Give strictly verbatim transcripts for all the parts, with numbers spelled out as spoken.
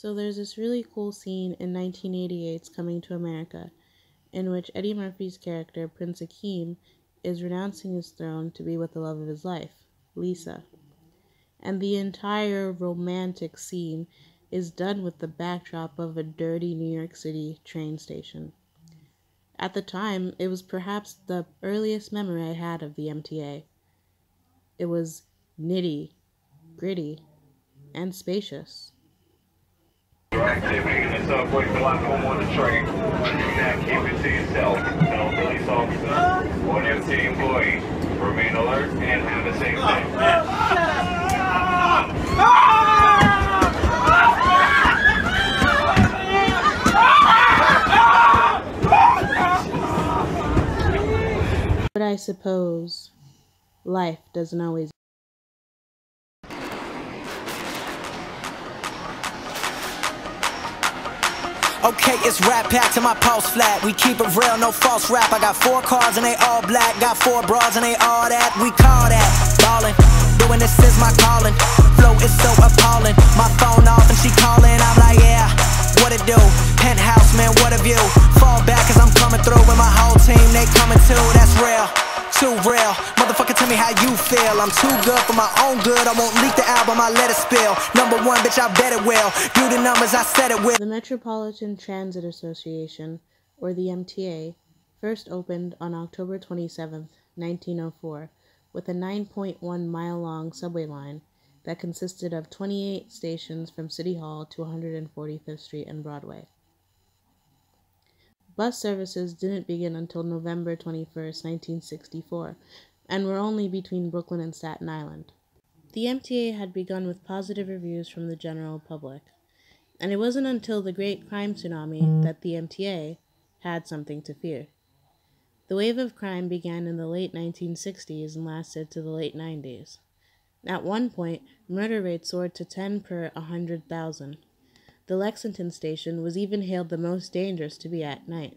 So there's this really cool scene in nineteen eighty-eight's Coming to America, in which Eddie Murphy's character, Prince Akeem, is renouncing his throne to be with the love of his life, Lisa. And the entire romantic scene is done with the backdrop of a dirty New York City train station. At the time, it was perhaps the earliest memory I had of the M T A. It was nitty, gritty, and spacious. Activity in the subway platform on the train. Do not keep it to yourself. Tell police officers or M T employees. Remain alert and have a safe day. But I suppose life doesn't always. Okay, it's rap pack to my pulse flat. We keep it real, no false rap. I got four cars and they all black. Got four bras and they all that. We call that ballin'. Doing this is my calling. Flow is so appalling. My phone off and she calling. I'm like, yeah, what it do? Penthouse, man, what a view. Fall back cause I'm coming through with my whole team. They coming too, that's real. Too real. Motherfucker, tell me how you feel. I'm too good for my own good. I won't leak the album, I let it spill. Number one, bitch, I bet it will. Do the numbers, I said it will. The Metropolitan Transit Association, or the M T A, first opened on October twenty-seventh, nineteen oh four, with a nine point one mile long subway line that consisted of twenty-eight stations from City Hall to one hundred forty-fifth Street and Broadway. Bus services didn't begin until November twenty-first, nineteen sixty-four, and were only between Brooklyn and Staten Island. The M T A had begun with positive reviews from the general public, and it wasn't until the Great Crime Tsunami that the M T A had something to fear. The wave of crime began in the late nineteen sixties and lasted to the late nineties. At one point, murder rates soared to ten per one hundred thousand. The Lexington station was even hailed the most dangerous to be at night.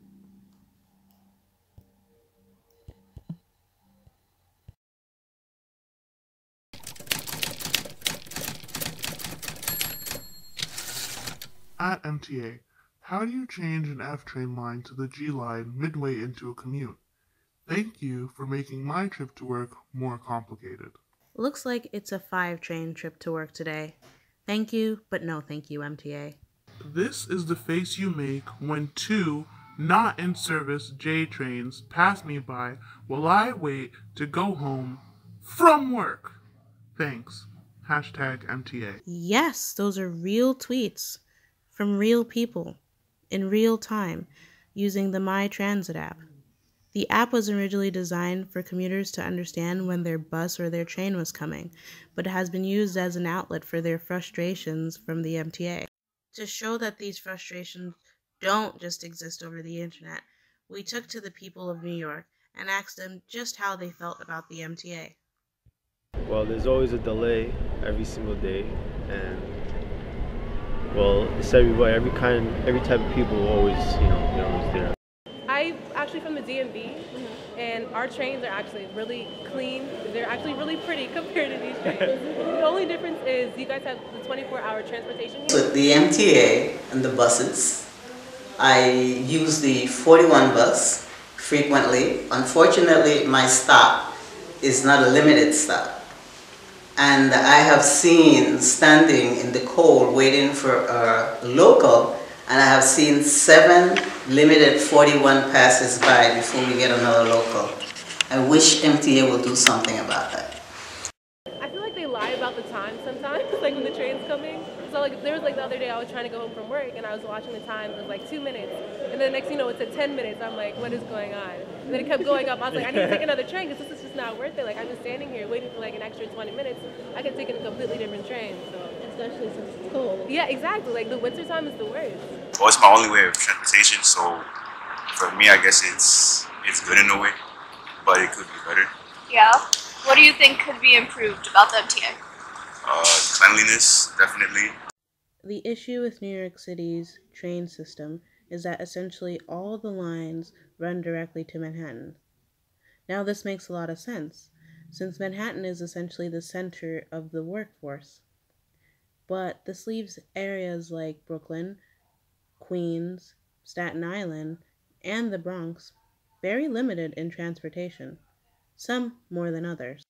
At M T A, how do you change an F train line to the G line midway into a commute? Thank you for making my trip to work more complicated. Looks like it's a five train trip to work today. Thank you, but no thank you, M T A. This is the face you make when two not in service J trains pass me by while I wait to go home from work. Thanks. Hashtag M T A. Yes, those are real tweets from real people in real time using the My Transit app. The app was originally designed for commuters to understand when their bus or their train was coming, but it has been used as an outlet for their frustrations from the M T A. To show that these frustrations don't just exist over the internet, we took to the people of New York and asked them just how they felt about the M T A. Well, there's always a delay every single day, and well, it's everybody, every kind, every type of people always, you know, they're always there. I'm actually from the D M V, mm-hmm. and our trains are actually really clean. They're actually really pretty compared to these trains. The only difference is you guys have the twenty-four hour transportation. With the M T A and the buses, I use the forty-one bus frequently. Unfortunately, my stop is not a limited stop. And I have seen standing in the cold waiting for a local, and I have seen seven limited forty-one passes by before we get another local. I wish M T A will do something about that. I feel like they lie about the time sometimes, like when the train's coming. So like there was like the other day I was trying to go home from work and I was watching the time, it was like two minutes. And then the next thing you know, it's at ten minutes. I'm like, what is going on? And then it kept going up. I was like, I need to take another train because this is just not worth it. Like I've been standing here waiting for like an extra twenty minutes. I could take a completely different train. So especially since it's cold. Yeah, exactly. Like the winter time is the worst. Well, it's my only way of transportation, so for me, I guess it's it's good in a way, but it could be better. Yeah. What do you think could be improved about the M T A? Uh, cleanliness, definitely. The issue with New York City's train system is that essentially all the lines run directly to Manhattan. Now this makes a lot of sense, since Manhattan is essentially the center of the workforce. But this leaves areas like Brooklyn, Queens, Staten Island, and the Bronx very limited in transportation, some more than others.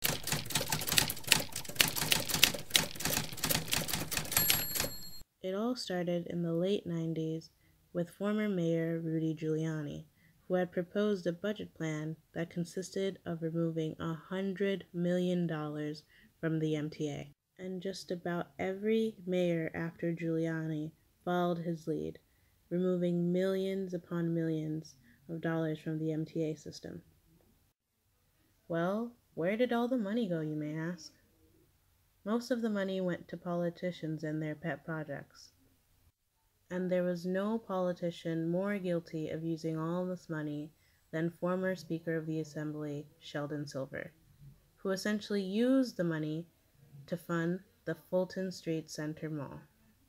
It all started in the late nineties with former Mayor Rudy Giuliani, who had proposed a budget plan that consisted of removing one hundred million dollars from the M T A. And just about every mayor after Giuliani followed his lead, removing millions upon millions of dollars from the M T A system. Well, where did all the money go, you may ask? Most of the money went to politicians and their pet projects. And there was no politician more guilty of using all this money than former Speaker of the Assembly, Sheldon Silver, who essentially used the money to fund the Fulton Street Center Mall.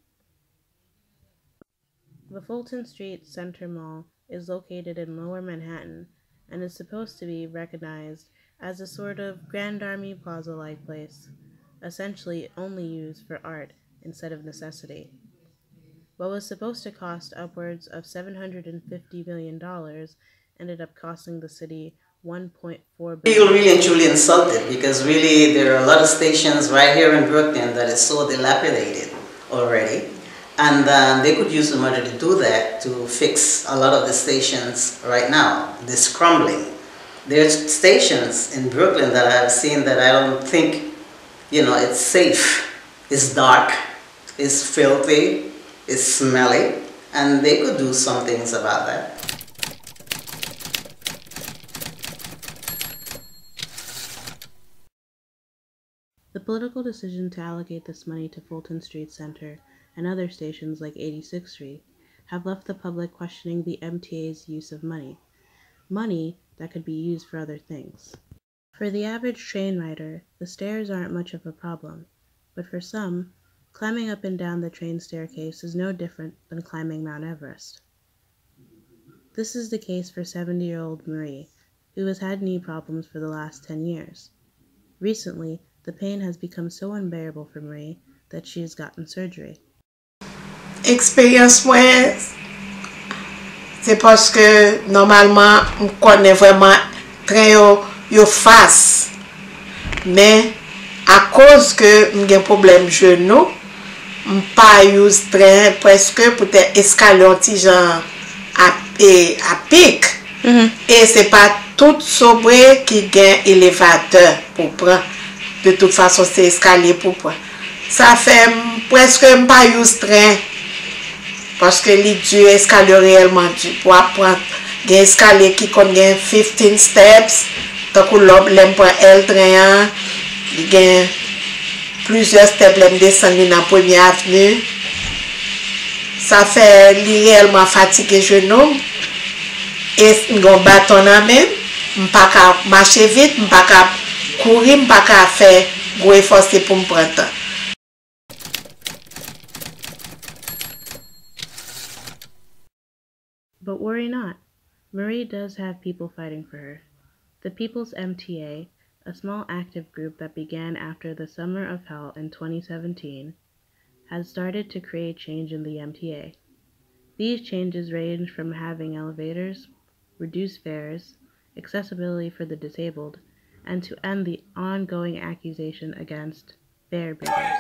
The Fulton Street Center Mall is located in Lower Manhattan and is supposed to be recognized as a sort of Grand Army Plaza-like place, essentially only used for art instead of necessity. What was supposed to cost upwards of seven hundred fifty million dollars ended up costing the city one point four billion feel dollars. really and truly insulted because really there are a lot of stations right here in Brooklyn that is so dilapidated already, and uh, they could use the money to do that, to fix a lot of the stations right now. This crumbling. There's stations in Brooklyn that I've seen that I don't think, you know, it's safe. It's dark, it's filthy, it's smelly, and they could do some things about that. The political decision to allocate this money to Fulton Street Center and other stations like eighty-sixth Street have left the public questioning the M T A's use of money, money that could be used for other things. For the average train rider, the stairs aren't much of a problem, but for some, climbing up and down the train staircase is no different than climbing Mount Everest. This is the case for seventy-year-old Marie, who has had knee problems for the last ten years. Recently, the pain has become so unbearable for Marie that she has gotten surgery. Expérience moi, c'est parce que normalement on connaît vraiment train yo, yo face. Mais à cause que j'ai problème genou, on pas use train presque peut-être escalier petit genre à et à pic. Mm-hmm. Et c'est pas tout sobre qui gagne élévateur pour prendre. De toute façon, c'est escalier pour prendre. Ça fait presque pas use train. Parce que les dieux escalier réellement du pour apprendre. Il y a escalier qui contient fifteen steps. Tant que l'homme l'aime pour L train. Il y a plusieurs steps l'aime descendre dans la première avenue. Ça fait réellement fatigué genou. Et un bâton en main. Je ne peux pas marcher vite, je ne peux pas courir, je ne peux pas faire gros effort pour me prendre. But worry not. Marie does have people fighting for her. The People's M T A, a small active group that began after the Summer of Hell in twenty seventeen, has started to create change in the M T A. These changes range from having elevators, reduced fares, accessibility for the disabled, and to end the ongoing accusation against fare beaters.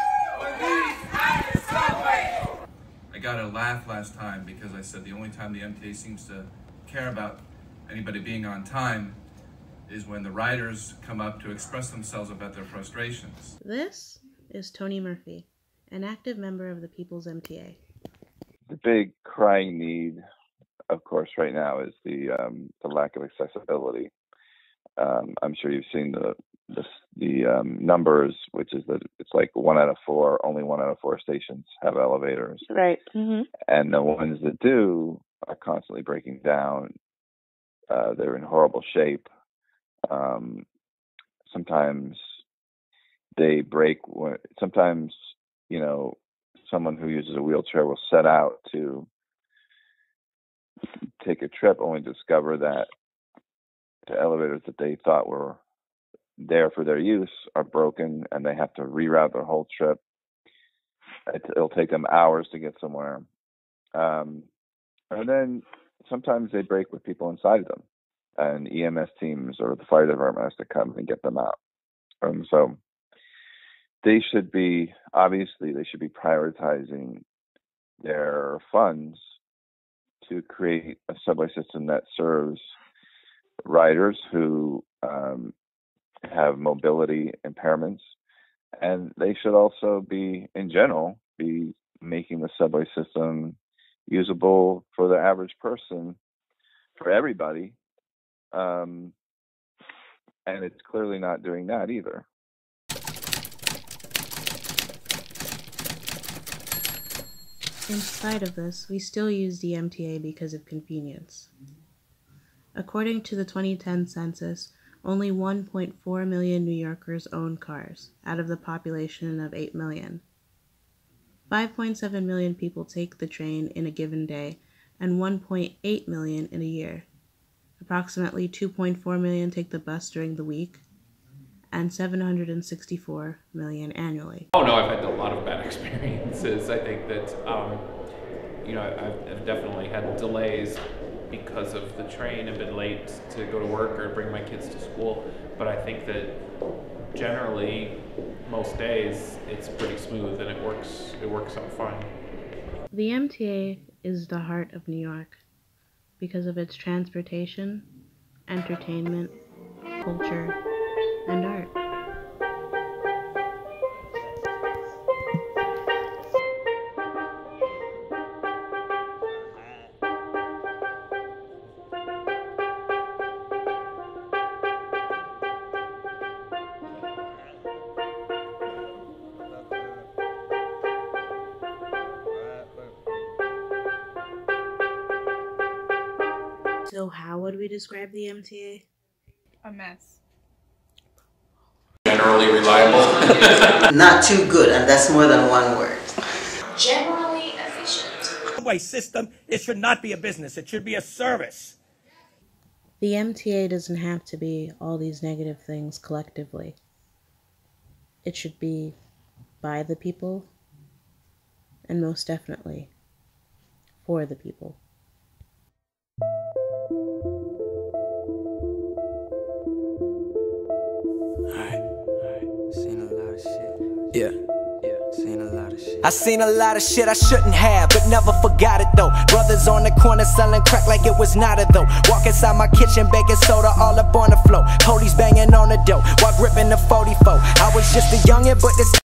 I got a laugh last time because I said the only time the M T A seems to care about anybody being on time is when the riders come up to express themselves about their frustrations. This is Tony Murphy, an active member of the People's M T A. The big crying need, of course, right now is the um, the lack of accessibility. Um, I'm sure you've seen the the, the um, numbers, which is that it's like one out of four, only one out of four stations have elevators. Right. Mm-hmm. And the ones that do are constantly breaking down. Uh, they're in horrible shape. Um, sometimes they break. Sometimes, you know, someone who uses a wheelchair will set out to take a trip only to discover that the elevators that they thought were there for their use are broken and they have to reroute their whole trip. it'll take them hours to get somewhere. Um, and then sometimes they break with people inside of them, and E M S teams or the fire department has to come and get them out. Um, so they should be, obviously, they should be prioritizing their funds to create a subway system that serves riders who um, have mobility impairments. And they should also be, in general, be making the subway system usable for the average person, for everybody. Um, and it's clearly not doing that either. In spite of this, we still use the M T A because of convenience. According to the twenty ten census, only one point four million New Yorkers own cars, out of the population of eight million. five point seven million people take the train in a given day, and one point eight million in a year. Approximately two point four million take the bus during the week, and seven hundred sixty-four million annually. Oh no, I've had a lot of bad experiences. I think that, um, you know, I've, I've definitely had delays because of the train and been late to go to work or bring my kids to school. But I think that generally, most days, it's pretty smooth and it works, it works out fine. The M T A is the heart of New York because of its transportation, entertainment, culture, and art. So how would we describe the M T A? A mess. Generally reliable. Not too good, and that's more than one word. Generally efficient. Subway system, it should not be a business, it should be a service. The M T A doesn't have to be all these negative things collectively. It should be by the people, and most definitely for the people. Yeah. I seen a lot of shit I shouldn't have, but never forgot it though. Brothers on the corner selling crack like it was not a though. Walk inside my kitchen, baking soda all up on the floor. Police banging on the door while gripping the forty-four. I was just a youngin', but this